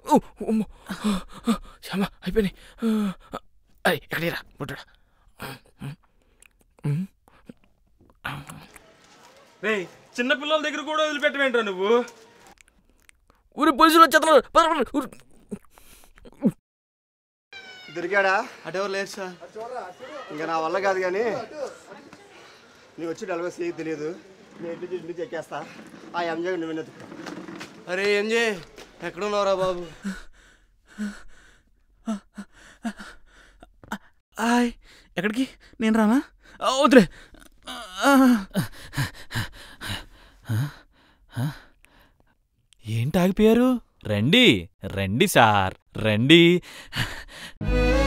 శ్యామ అయిపోయినాయి. ఎక్కడేరా పుట్టడా రే చిన్న పిల్లల దగ్గర కూడా వదిలిపెట్టవేంట్రా నువ్వు? ఊరి పోలీసులు వచ్చేస్తున్నారు. దొరికాడా? అటెవరు లేదు సార్. ఇంకా నా వల్ల కాదు కానీ నీవు వచ్చి డెలివరీ చేయకు తెలియదు. నేను ఇంటికి ఎక్కేస్తా. ఆ ఎంజాయ్ నువ్వు వినదు. అరే ఎంజాయ్ ఎక్కడున్నావురా బాబు? ఎక్కడికి? నేను రానా? వదిలే. ఏంటి ఆగిపోయారు? రండి రండి సార్ రండి.